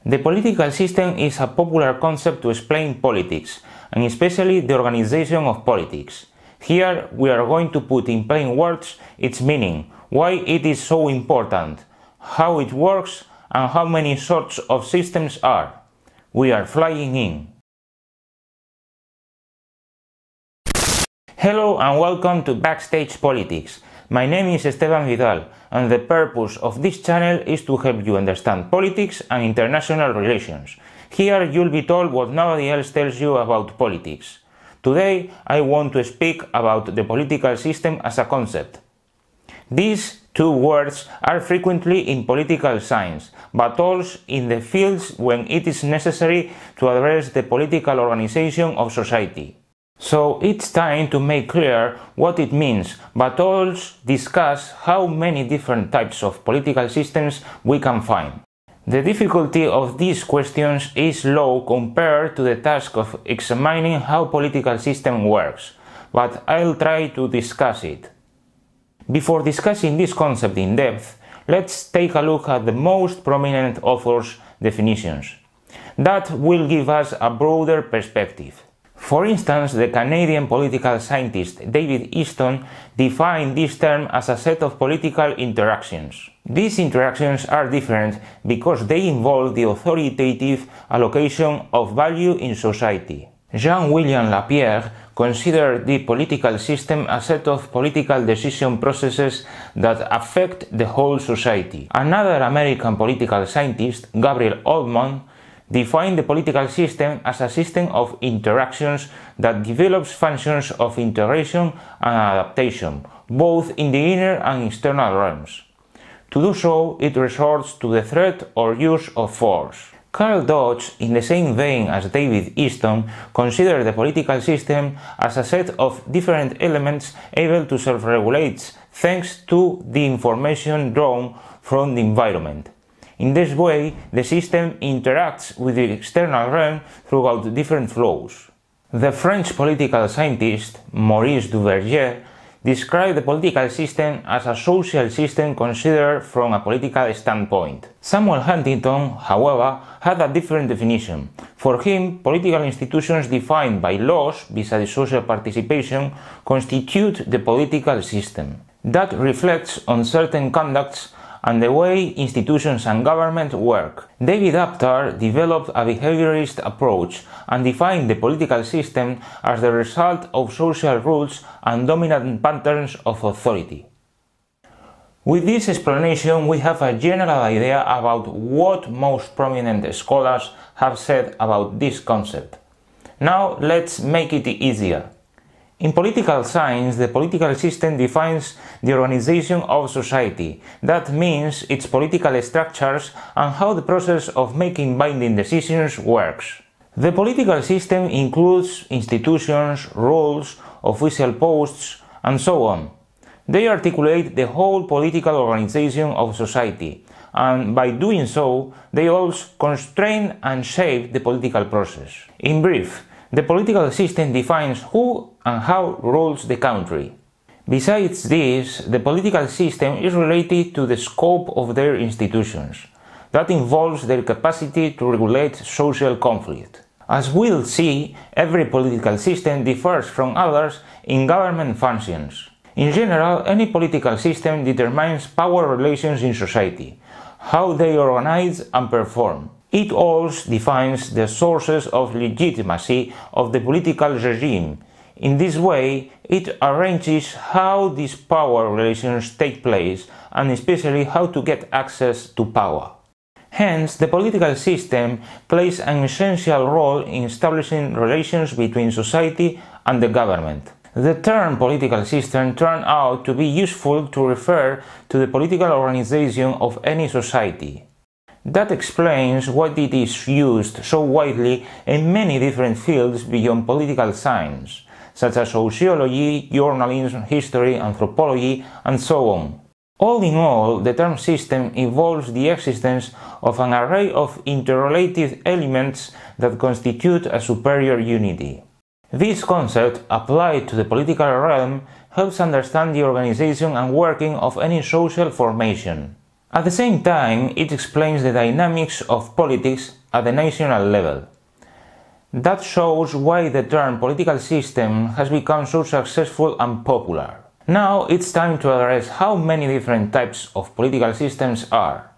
The political system is a popular concept to explain politics, and especially the organization of politics. Here we are going to put in plain words its meaning, why it is so important, how it works, and how many sorts of systems are. We are flying in. Hello and welcome to Backstage Politics. My name is Esteban Vidal, and the purpose of this channel is to help you understand politics and international relations. Here you'll be told what nobody else tells you about politics. Today I want to speak about the political system as a concept. These two words are frequently in political science, but also in the fields when it is necessary to address the political organization of society. So it's time to make clear what it means, but also discuss how many different types of political systems we can find. The difficulty of these questions is low compared to the task of examining how political system works, but I'll try to discuss it. Before discussing this concept in depth, let's take a look at the most prominent authors' definitions. That will give us a broader perspective. For instance, the Canadian political scientist David Easton defined this term as a set of political interactions. These interactions are different because they involve the authoritative allocation of value in society. Jean-William Lapierre considered the political system a set of political decision processes that affect the whole society. Another American political scientist, Gabriel, defined the political system as a system of interactions that develops functions of integration and adaptation, both in the inner and external realms. To do so, it resorts to the threat or use of force. Karl Dodge, in the same vein as David Easton, considered the political system as a set of different elements able to self-regulate thanks to the information drawn from the environment. In this way, the system interacts with the external realm throughout different flows. The French political scientist Maurice Duverger described the political system as a social system considered from a political standpoint. Samuel Huntington, however, had a different definition. For him, political institutions defined by laws vis-à-vis social participation constitute the political system. That reflects on certain conducts and the way institutions and government work. David Apter developed a behaviorist approach and defined the political system as the result of social rules and dominant patterns of authority. With this explanation, we have a general idea about what most prominent scholars have said about this concept. Now let's make it easier. In political science, the political system defines the organization of society. That means its political structures and how the process of making binding decisions works. The political system includes institutions, rules, official posts, and so on. They articulate the whole political organization of society, and by doing so, they also constrain and shape the political process. In brief, the political system defines who and how rules the country. Besides this, the political system is related to the scope of their institutions. That involves their capacity to regulate social conflict. As we'll see, every political system differs from others in government functions. In general, any political system determines power relations in society, how they organize and perform. It also defines the sources of legitimacy of the political regime. In this way, it arranges how these power relations take place and especially how to get access to power. Hence, the political system plays an essential role in establishing relations between society and the government. The term political system turned out to be useful to refer to the political organization of any society. That explains why it is used so widely in many different fields beyond political science, such as sociology, journalism, history, anthropology, and so on. All in all, the term system involves the existence of an array of interrelated elements that constitute a superior unity. This concept, applied to the political realm, helps understand the organization and working of any social formation. At the same time, it explains the dynamics of politics at the national level. That shows why the term political system has become so successful and popular. Now it's time to address how many different types of political systems are.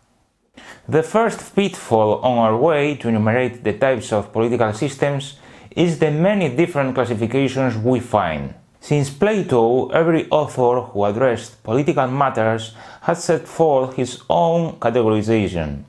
The first pitfall on our way to enumerate the types of political systems is the many different classifications we find. Since Plato, every author who addressed political matters has set forth his own categorization.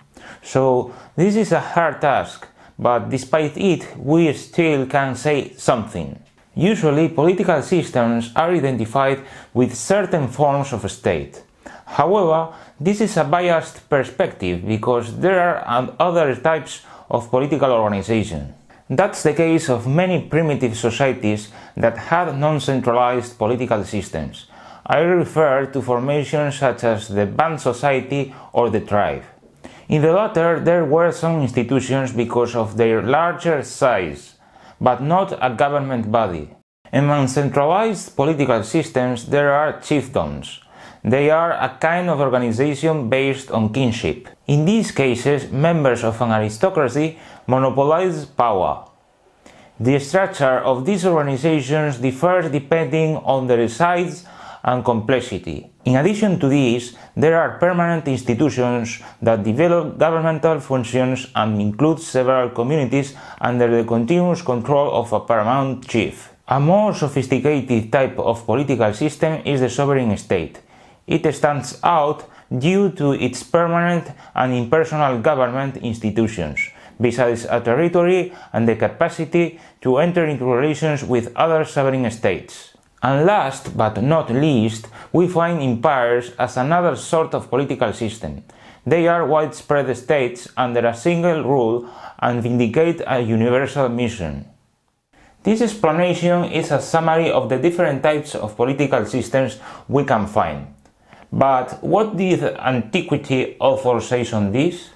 So this is a hard task, but despite it, we still can say something. Usually, political systems are identified with certain forms of state. However, this is a biased perspective because there are other types of political organization. That's the case of many primitive societies that had non-centralized political systems. I refer to formations such as the band society or the tribe. In the latter, there were some institutions because of their larger size, but not a government body. Among centralized political systems, there are chiefdoms. They are a kind of organization based on kinship. In these cases, members of an aristocracy monopolize power. The structure of these organizations differs depending on their size and complexity. In addition to this, there are permanent institutions that develop governmental functions and include several communities under the continuous control of a paramount chief. A more sophisticated type of political system is the sovereign state. It stands out due to its permanent and impersonal government institutions, besides a territory and the capacity to enter into relations with other sovereign states. And last but not least, we find empires as another sort of political system. They are widespread states under a single rule and vindicate a universal mission. This explanation is a summary of the different types of political systems we can find. But what did antiquity authors say on this?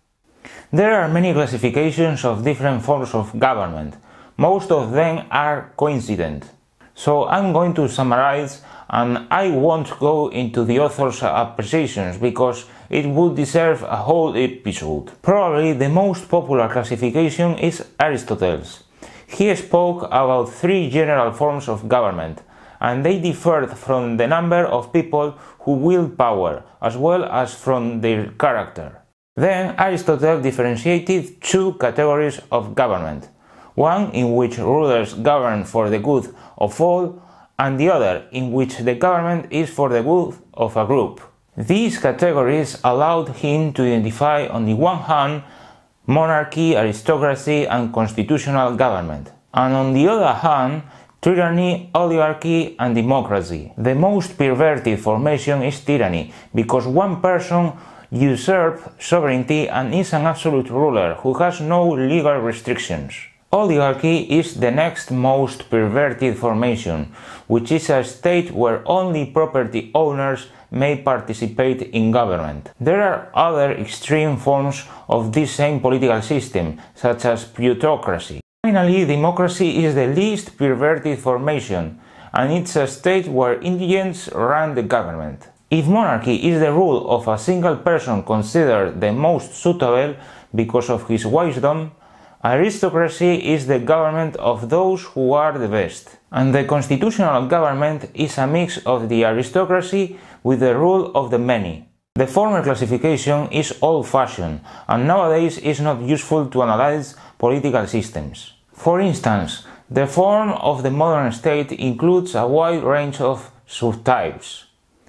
There are many classifications of different forms of government. Most of them are coincident. So I'm going to summarize, and I won't go into the author's appreciations because it would deserve a whole episode. Probably the most popular classification is Aristotle's. He spoke about three general forms of government, and they differed from the number of people who wield power, as well as from their character. Then Aristotle differentiated two categories of government, one in which rulers govern for the good of all, and the other in which the government is for the good of a group. These categories allowed him to identify on the one hand monarchy, aristocracy, and constitutional government, and on the other hand tyranny, oligarchy, and democracy. The most perverted formation is tyranny, because one person usurps sovereignty and is an absolute ruler who has no legal restrictions. Oligarchy is the next most perverted formation, which is a state where only property owners may participate in government. There are other extreme forms of this same political system, such as plutocracy. Finally, democracy is the least perverted formation, and it's a state where indigents run the government. If monarchy is the rule of a single person considered the most suitable because of his wisdom, aristocracy is the government of those who are the best. And the constitutional government is a mix of the aristocracy with the rule of the many. The former classification is old-fashioned and nowadays is not useful to analyze political systems. For instance, the form of the modern state includes a wide range of subtypes.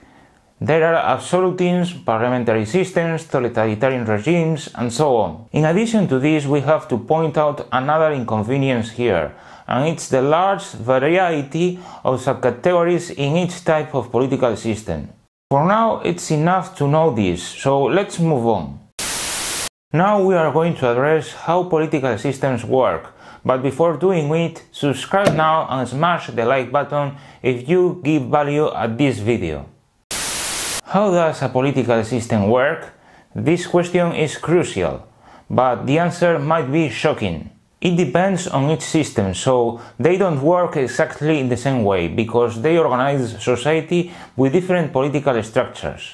There are absolutisms, parliamentary systems, totalitarian regimes, and so on. In addition to this, we have to point out another inconvenience here, and it's the large variety of subcategories in each type of political system. For now, it's enough to know this, so let's move on. Now we are going to address how political systems work, but before doing it, subscribe now and smash the like button if you give value at this video. How does a political system work? This question is crucial, but the answer might be shocking. It depends on each system, so they don't work exactly in the same way, because they organize society with different political structures.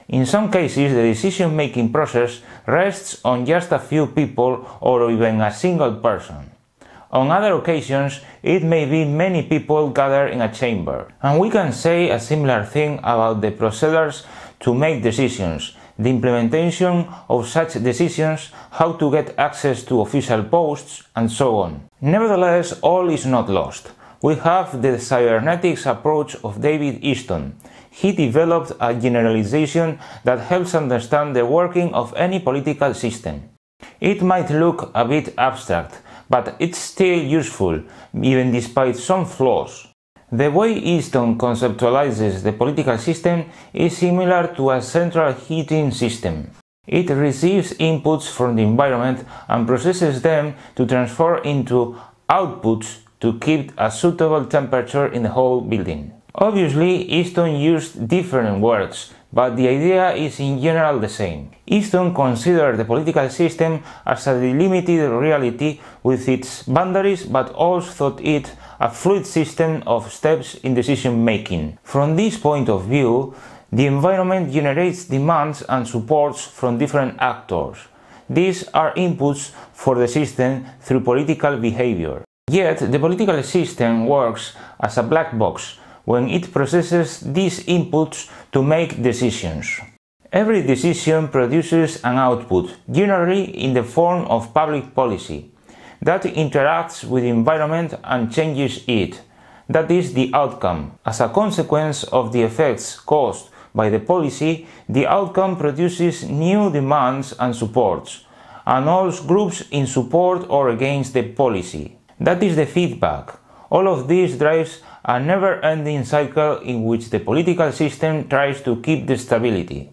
In some cases, the decision-making process rests on just a few people or even a single person. On other occasions, it may be many people gathered in a chamber. And we can say a similar thing about the procedures to make decisions, the implementation of such decisions, how to get access to official posts, and so on. Nevertheless, all is not lost. We have the cybernetics approach of David Easton. He developed a generalization that helps understand the working of any political system. It might look a bit abstract, but it's still useful, even despite some flaws. The way Easton conceptualizes the political system is similar to a central heating system. It receives inputs from the environment and processes them to transfer into outputs to keep a suitable temperature in the whole building. Obviously, Easton used different words, but the idea is in general the same. Easton considered the political system as a delimited reality with its boundaries, but also thought it a fluid system of steps in decision making. From this point of view, the environment generates demands and supports from different actors. These are inputs for the system through political behavior. Yet, the political system works as a black box when it processes these inputs to make decisions. Every decision produces an output, generally in the form of public policy, that interacts with the environment and changes it. That is the outcome. As a consequence of the effects caused by the policy, the outcome produces new demands and supports, and all groups in support or against the policy. That is the feedback. All of this drives a never-ending cycle in which the political system tries to keep the stability.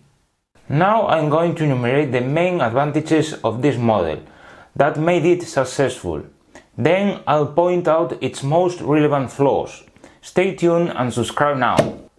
Now I'm going to enumerate the main advantages of this model that made it successful. Then I'll point out its most relevant flaws. Stay tuned and subscribe now.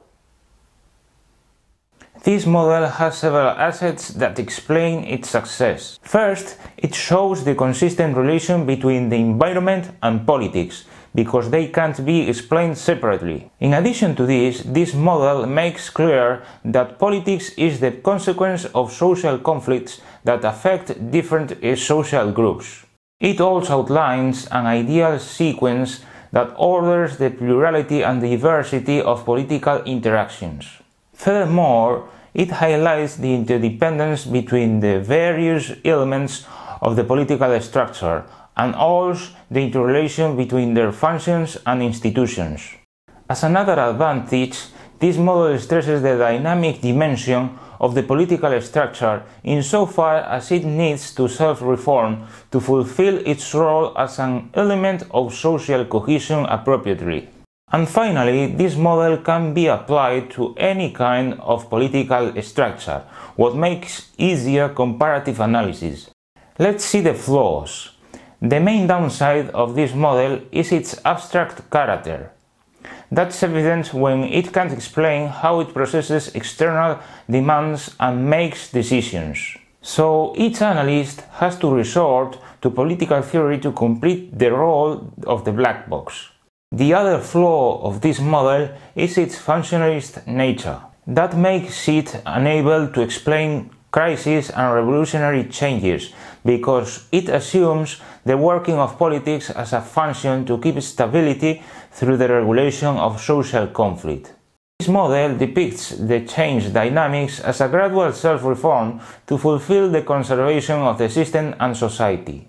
This model has several assets that explain its success. First, it shows the consistent relation between the environment and politics, because they can't be explained separately. In addition to this model makes clear that politics is the consequence of social conflicts that affect different social groups. It also outlines an ideal sequence that orders the plurality and diversity of political interactions. Furthermore, it highlights the interdependence between the various elements of the political structure and also the interrelation between their functions and institutions. As another advantage, this model stresses the dynamic dimension of the political structure insofar as it needs to self-reform to fulfill its role as an element of social cohesion appropriately. And finally, this model can be applied to any kind of political structure, what makes easier comparative analysis. Let's see the flaws. The main downside of this model is its abstract character. That's evident when it can't explain how it processes external demands and makes decisions. So each analyst has to resort to political theory to complete the role of the black box. The other flaw of this model is its functionalist nature. That makes it unable to explain crises and revolutionary changes, because it assumes the working of politics as a function to keep stability through the regulation of social conflict. This model depicts the change dynamics as a gradual self-reform to fulfill the conservation of the system and society.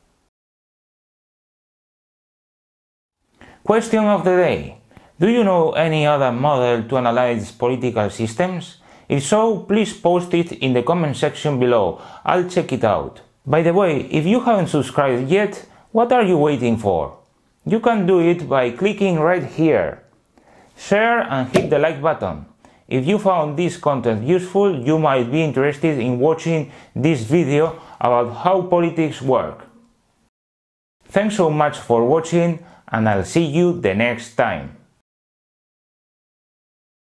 Question of the day. Do you know any other model to analyze political systems? If so, please post it in the comment section below. I'll check it out. By the way, if you haven't subscribed yet, what are you waiting for? You can do it by clicking right here. Share and hit the like button. If you found this content useful, you might be interested in watching this video about how politics work. Thanks so much for watching, and I'll see you the next time.